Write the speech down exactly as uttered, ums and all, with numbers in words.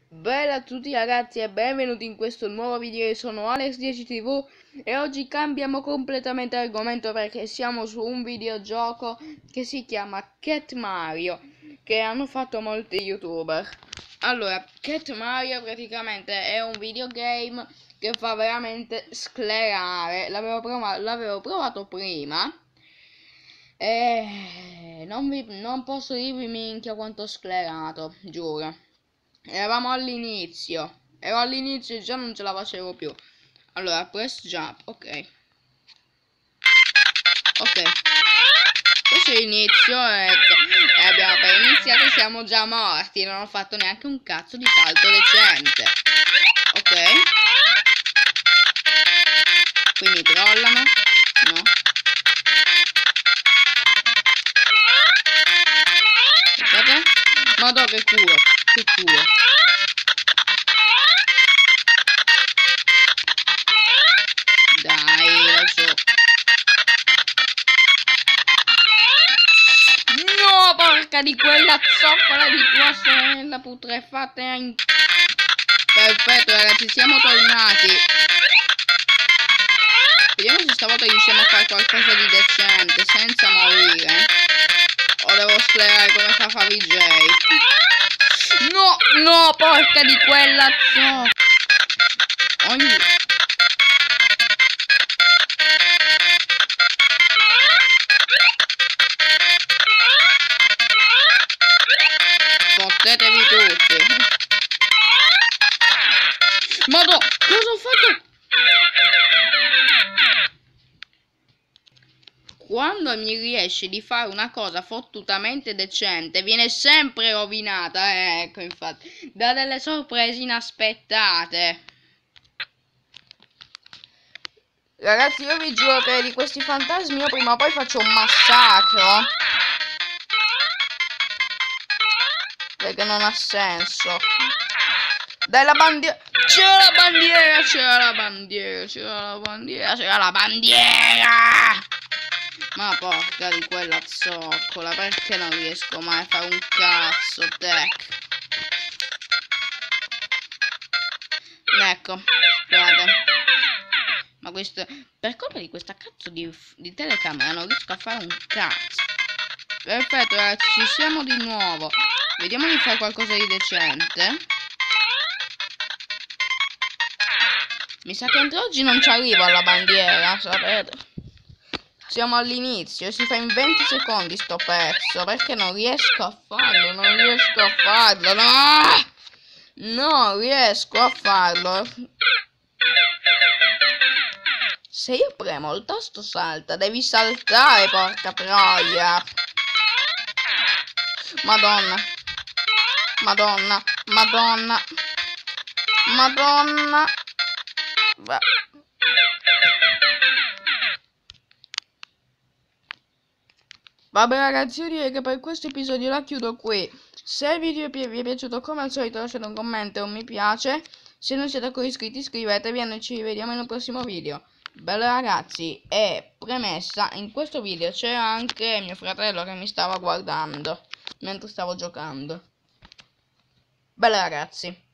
Bella a tutti ragazzi e benvenuti in questo nuovo video. Io sono Alex dieci T V e oggi cambiamo completamente argomento perché siamo su un videogioco che si chiama Cat Mario, che hanno fatto molti youtuber. Allora, Cat Mario praticamente è un videogame che fa veramente sclerare. L'avevo provato, l'avevo provato prima e non, vi, non posso dirvi minchia quanto ho sclerato, giuro. Eravamo all'inizio. Ero all'inizio e già non ce la facevo più. Allora, press jump, ok. Ok. Questo è l'inizio, ecco. E abbiamo appena iniziato e siamo già morti. Non ho fatto neanche un cazzo di salto decente. Ok. Qui mi trollano. No. Aspetta. Madò che culo. Che culo. Dai, lo so. No, porca di quella zoccola di tua sorella putrefatta in... Perfetto ragazzi, siamo tornati. Vediamo se stavolta riusciamo a fare qualcosa di decente senza morire. O devo sclerare come fa Favij. No, no, porca di quella zoccola. Ogni... Fottetevi tutti. Madò, cosa ho fatto? Quando mi riesce di fare una cosa fottutamente decente viene sempre rovinata, eh, ecco infatti, da delle sorprese inaspettate. Ragazzi, io vi giuro che di questi fantasmi io prima o poi faccio un massacro. Perché non ha senso. Dai la bandiera. C'era la bandiera, c'era la bandiera, c'era la bandiera, c'era la bandiera. Ma porca di quella zoccola, perché non riesco mai a fare un cazzo, tech. Ecco, scusate. Ma questo, per colpa di questa cazzo di, di telecamera non riesco a fare un cazzo. Perfetto ragazzi, ci siamo di nuovo. Vediamo di fare qualcosa di decente. Mi sa che entro oggi non ci arrivo alla bandiera, sapete? Siamo all'inizio e si fa in venti secondi sto pezzo. Perché non riesco a farlo? Non riesco a farlo. No! Non riesco a farlo. Se io premo il tasto salta, devi saltare, porca troia. Madonna. Madonna. Madonna. Madonna. Beh. Vabbè ragazzi, io direi che per questo episodio la chiudo qui. Se il video vi è piaciuto, come al solito lasciate un commento e un mi piace. Se non siete ancora iscritti iscrivetevi e noi ci vediamo in un prossimo video. Bello ragazzi, e premessa, in questo video c'era anche mio fratello che mi stava guardando mentre stavo giocando. Bello ragazzi.